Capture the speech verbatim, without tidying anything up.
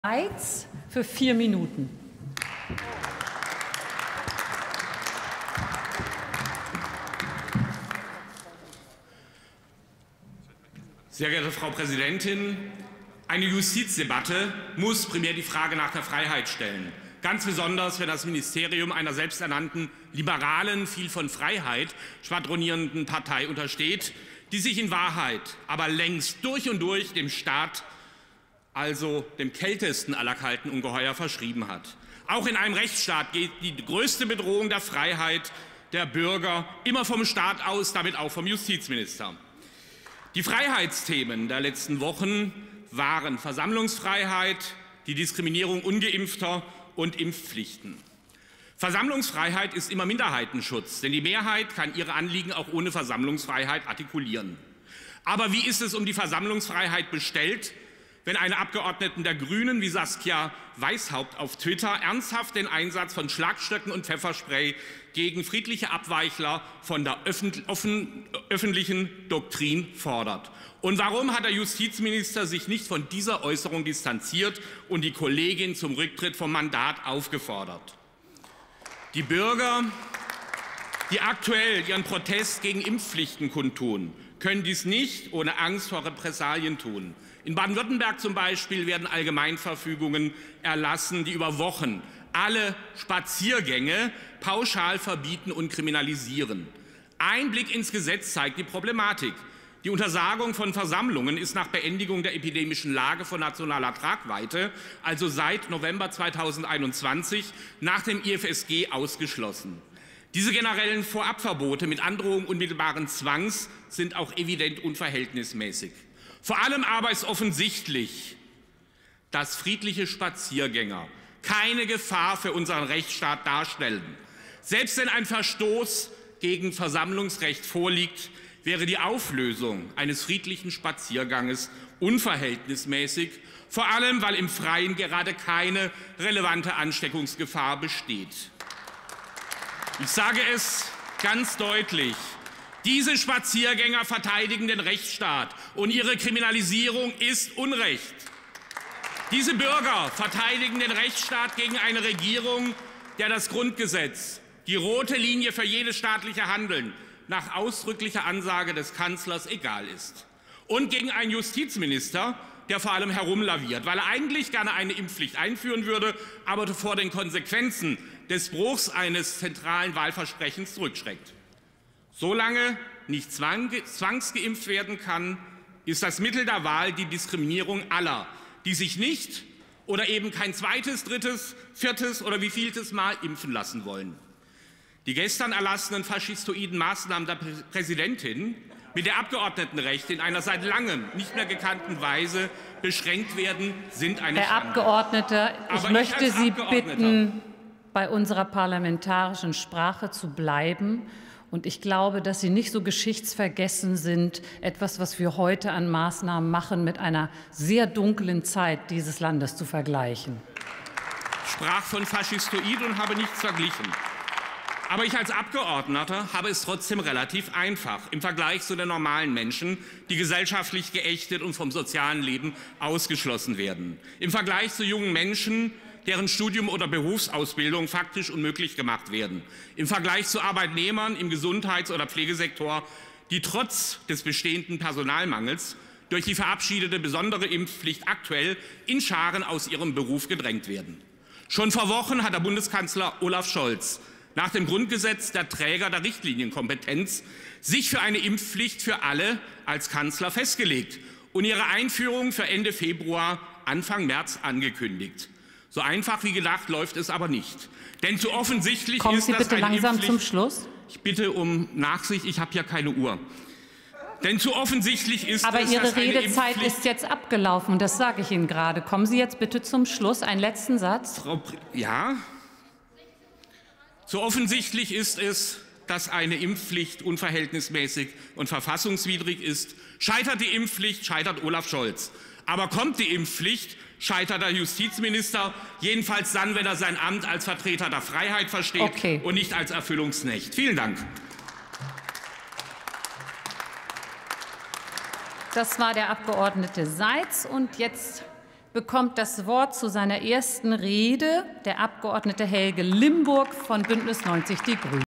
Seitz für vier Minuten. Sehr geehrte Frau Präsidentin, eine Justizdebatte muss primär die Frage nach der Freiheit stellen. Ganz besonders, wenn das Ministerium einer selbsternannten liberalen, viel von Freiheit schwadronierenden Partei untersteht, die sich in Wahrheit aber längst durch und durch dem Staat, also dem kältesten aller kalten Ungeheuer, verschrieben hat. Auch in einem Rechtsstaat geht die größte Bedrohung der Freiheit der Bürger immer vom Staat aus, damit auch vom Justizminister. Die Freiheitsthemen der letzten Wochen waren Versammlungsfreiheit, die Diskriminierung Ungeimpfter und Impfpflichten. Versammlungsfreiheit ist immer Minderheitenschutz, denn die Mehrheit kann ihre Anliegen auch ohne Versammlungsfreiheit artikulieren. Aber wie ist es um die Versammlungsfreiheit bestellt, wenn eine Abgeordnete der Grünen wie Saskia Weishaupt auf Twitter ernsthaft den Einsatz von Schlagstöcken und Pfefferspray gegen friedliche Abweichler von der öffentlich, offen, öffentlichen Doktrin fordert? Und warum hat der Justizminister sich nicht von dieser Äußerung distanziert und die Kollegin zum Rücktritt vom Mandat aufgefordert? Die Bürger, die aktuell ihren Protest gegen Impfpflichten kundtun, können dies nicht ohne Angst vor Repressalien tun. In Baden-Württemberg zum Beispiel werden Allgemeinverfügungen erlassen, die über Wochen alle Spaziergänge pauschal verbieten und kriminalisieren. Ein Blick ins Gesetz zeigt die Problematik. Die Untersagung von Versammlungen ist nach Beendigung der epidemischen Lage von nationaler Tragweite, also seit November zweitausendeinundzwanzig, nach dem I F S G ausgeschlossen. Diese generellen Vorabverbote mit Androhung unmittelbaren Zwangs sind auch evident unverhältnismäßig. Vor allem aber ist offensichtlich, dass friedliche Spaziergänger keine Gefahr für unseren Rechtsstaat darstellen. Selbst wenn ein Verstoß gegen Versammlungsrecht vorliegt, wäre die Auflösung eines friedlichen Spazierganges unverhältnismäßig, vor allem weil im Freien gerade keine relevante Ansteckungsgefahr besteht. Ich sage es ganz deutlich: Diese Spaziergänger verteidigen den Rechtsstaat, und ihre Kriminalisierung ist Unrecht. Diese Bürger verteidigen den Rechtsstaat gegen eine Regierung, der das Grundgesetz, die rote Linie für jedes staatliche Handeln, nach ausdrücklicher Ansage des Kanzlers egal ist. Und gegen einen Justizminister, der vor allem herumlaviert, weil er eigentlich gerne eine Impfpflicht einführen würde, aber vor den Konsequenzen des Bruchs eines zentralen Wahlversprechens zurückschreckt. Solange nicht zwangsgeimpft werden kann, ist das Mittel der Wahl die Diskriminierung aller, die sich nicht oder eben kein zweites, drittes, viertes oder wievieltes Mal impfen lassen wollen. Die gestern erlassenen faschistoiden Maßnahmen der Präsidentin, mit der Abgeordnetenrechte in einer seit langem nicht mehr gekannten Weise beschränkt werden, sind eine Herr Schande. Abgeordneter, ich Aber möchte ich Sie bitten, bei unserer parlamentarischen Sprache zu bleiben. Und ich glaube, dass Sie nicht so geschichtsvergessen sind, etwas, was wir heute an Maßnahmen machen, mit einer sehr dunklen Zeit dieses Landes zu vergleichen. Ich sprach von faschistoid und habe nichts verglichen. Aber ich als Abgeordneter habe es trotzdem relativ einfach im Vergleich zu den normalen Menschen, die gesellschaftlich geächtet und vom sozialen Leben ausgeschlossen werden. Im Vergleich zu jungen Menschen, deren Studium oder Berufsausbildung faktisch unmöglich gemacht werden. Im Vergleich zu Arbeitnehmern im Gesundheits- oder Pflegesektor, die trotz des bestehenden Personalmangels durch die verabschiedete besondere Impfpflicht aktuell in Scharen aus ihrem Beruf gedrängt werden. Schon vor Wochen hat der Bundeskanzler Olaf Scholz nach dem Grundgesetz, der Träger der Richtlinienkompetenz, sich für eine Impfpflicht für alle als Kanzler festgelegt und ihre Einführung für Ende Februar, Anfang März angekündigt. So einfach wie gedacht läuft es aber nicht. Denn zu offensichtlich Kommen ist, Sie bitte dass eine langsam Impfpflicht, zum Schluss. Ich bitte um Nachsicht, ich habe ja keine Uhr. Denn zu offensichtlich ist aber es, Ihre dass eine Redezeit ist jetzt abgelaufen, das sage ich Ihnen gerade. Kommen Sie jetzt bitte zum Schluss. Einen letzten Satz. Frau, ja. So offensichtlich ist es, dass eine Impfpflicht unverhältnismäßig und verfassungswidrig ist. Scheitert die Impfpflicht, scheitert Olaf Scholz. Aber kommt die Impfpflicht, scheitert der Justizminister, jedenfalls dann, wenn er sein Amt als Vertreter der Freiheit versteht okay. und nicht als Erfüllungsknecht. Vielen Dank. Das war der Abgeordnete Seitz. Und jetzt bekommt das Wort zu seiner ersten Rede der Abgeordnete Helge Limburg von Bündnis neunzig Die Grünen.